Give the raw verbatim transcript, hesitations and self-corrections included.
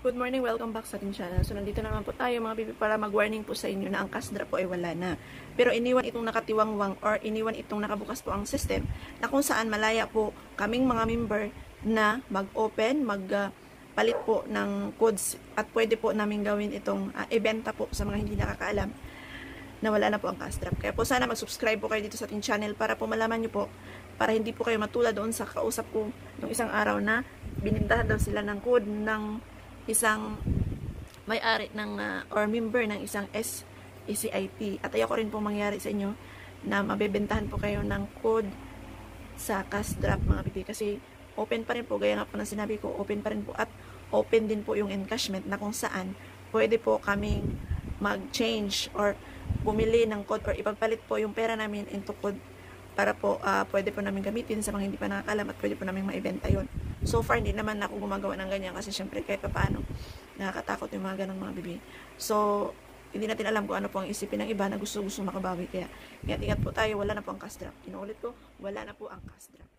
Good morning, welcome back sa ating channel. So nandito naman po tayo mga bibi para mag-warning po sa inyo na ang cash drop po ay wala na. Pero iniwan itong nakatiwangwang or iniwan itong nakabukas po ang system na kung saan malaya po kaming mga member na mag-open, mag-palit uh, po ng codes at pwede po namin gawin itong uh, ibenta po sa mga hindi nakakaalam na wala na po ang cash drop. Kaya po sana mag-subscribe po kayo dito sa ating channel para po malaman nyo po, para hindi po kayo matulad doon sa kausap ko nung isang araw na binintahan daw sila ng code ng isang may-ari ng uh, or member ng isang S E C I P. At ayoko rin po mangyari sa inyo na mabebentahan po kayo ng code sa cash drop mga bibi. Kasi open pa rin po, gaya nga po na sinabi ko, open pa rin po at open din po yung encashment na kung saan pwede po kaming mag-change or bumili ng code or ipagpalit po yung pera namin into code para po uh, pwede po namin gamitin sa mga hindi pa nakakalam at pwede po namin maibenta yon. So far, hindi naman ako gumagawa ng ganyan kasi syempre kahit pa paano nakakatakot yung mga ganang mga bibi. So, hindi natin alam kung ano po ang isipin ng iba na gusto-gusto makabawi. Kaya, ingat-ingat po tayo, wala na po ang cash drop. Inuulit ko, wala na po ang cash drop.